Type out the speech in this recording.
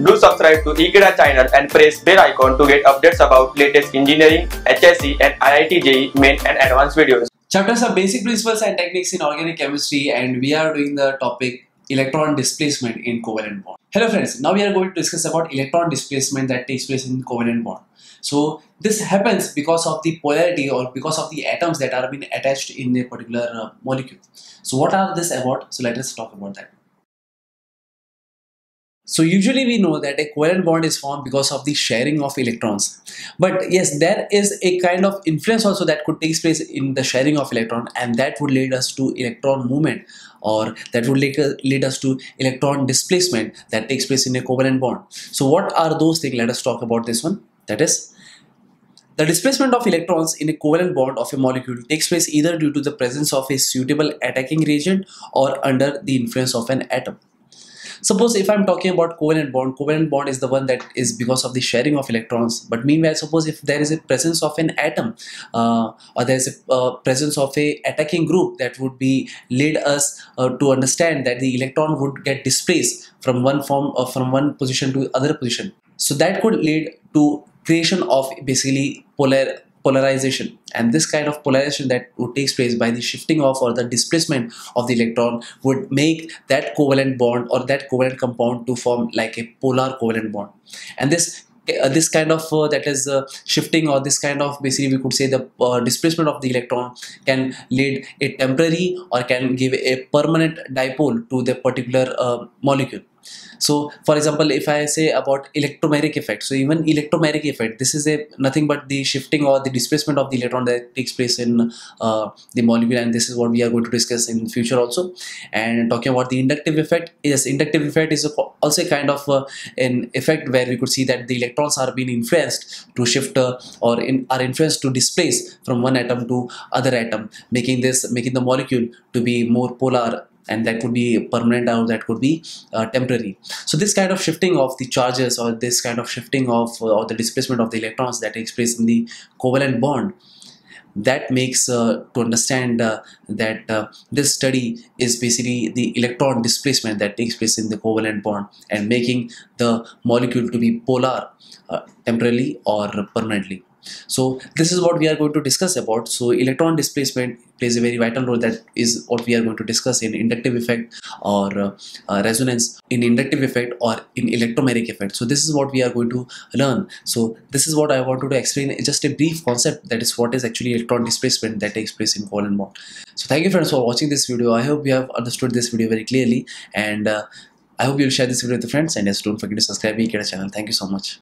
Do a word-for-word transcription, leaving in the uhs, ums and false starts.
Do subscribe to Ekeeda channel and press bell icon to get updates about latest engineering, H S C and I I T J E E main and advanced videos. Chapters are basic principles and techniques in organic chemistry, and we are doing the topic electron displacement in covalent bond. Hello friends, now we are going to discuss about electron displacement that takes place in covalent bond. So this happens because of the polarity or because of the atoms that are being attached in a particular uh, molecule. So what are this about? So let us talk about that. So usually we know that a covalent bond is formed because of the sharing of electrons. But yes, there is a kind of influence also that could take place in the sharing of electron, and that would lead us to electron movement, or that would lead, lead us to electron displacement that takes place in a covalent bond. So what are those things? Let us talk about this one. That is, the displacement of electrons in a covalent bond of a molecule takes place either due to the presence of a suitable attacking reagent or under the influence of an atom. Suppose if I'm talking about covalent bond, covalent bond is the one that is because of the sharing of electrons. But meanwhile, suppose if there is a presence of an atom uh, or there is a uh, presence of a attacking group, that would be lead us uh, to understand that the electron would get displaced from one form or from one position to other position. So that could lead to creation of basically polar polarization, and this kind of polarization that would take place by the shifting of or the displacement of the electron would make that covalent bond or that covalent compound to form like a polar covalent bond. And this uh, this kind of uh, that is uh, shifting, or this kind of basically we could say the uh, displacement of the electron can lead a temporary or can give a permanent dipole to the particular uh, molecule. So for example, if I say about electromagnetic effect, so even electromagnetic effect, this is a nothing but the shifting or the displacement of the electron that takes place in uh, the molecule, and this is what we are going to discuss in future also. And talking about the inductive effect, yes, inductive effect is also a kind of uh, an effect where we could see that the electrons are being influenced to shift uh, or in, are influenced to displace from one atom to other atom, making this making the molecule to be more polar, and that could be permanent or that could be uh, temporary. So this kind of shifting of the charges, or this kind of shifting of uh, or the displacement of the electrons that takes place in the covalent bond, that makes uh, to understand uh, that uh, this study is basically the electron displacement that takes place in the covalent bond and making the molecule to be polar uh, temporarily or permanently. So this is what we are going to discuss about. So electron displacement plays a very vital role. That is what we are going to discuss in inductive effect or uh, uh, resonance, in inductive effect or in electromagnetic effect. So this is what we are going to learn. So this is what I wanted to explain, just a brief concept, that is what is actually electron displacement that takes place in covalent bond. So thank you friends for watching this video. I hope you have understood this video very clearly, and uh, I hope you will share this video with your friends, and yes, don't forget to subscribe to Ekeeda channel. Thank you so much.